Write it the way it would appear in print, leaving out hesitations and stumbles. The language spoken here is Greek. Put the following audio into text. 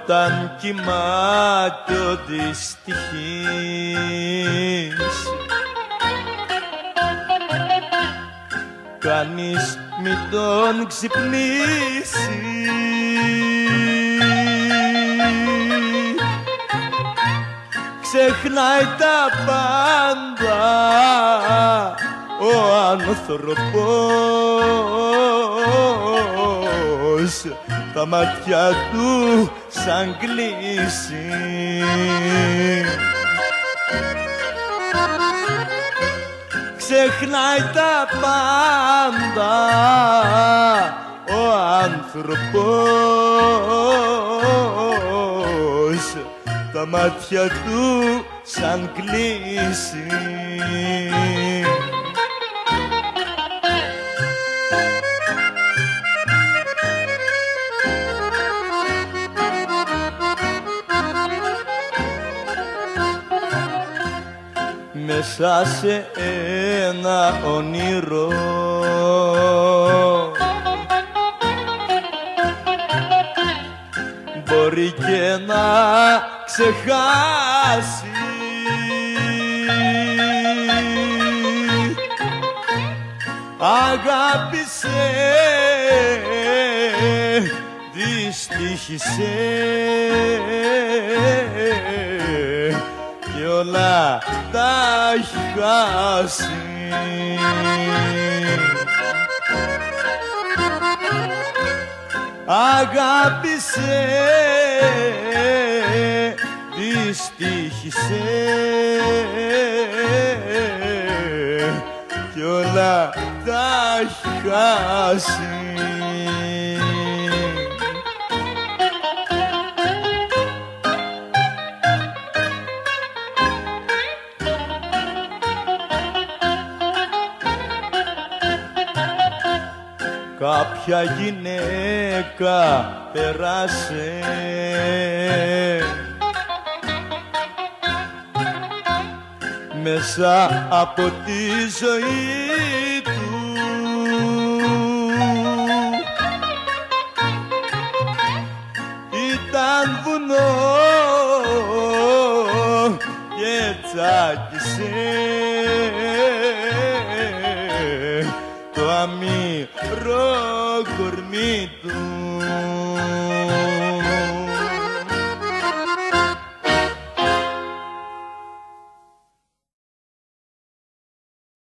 όταν κοιμάται ο δυστυχής. Κανείς μη τον ξυπνήσει, ξεχνάει τα πάντα ο άνθρωπος, τα μάτια του σαν κλείσει. Ξεχνάει τα πάντα ο άνθρωπος, τα μάτια του σαν κλείσει. Μέσα σε ένα όνειρο μπορεί και να ξεχάσει αγάπησε, δυστύχησε κι όλα τα έχει χάσει. Αγάπησε, δυστύχησε κι όλα τα έχει χάσει. Κάποια γυναίκα περάσε μέσα από τη ζωή του, ήταν βουνό και τσάκισε το αμύρο κορμί του.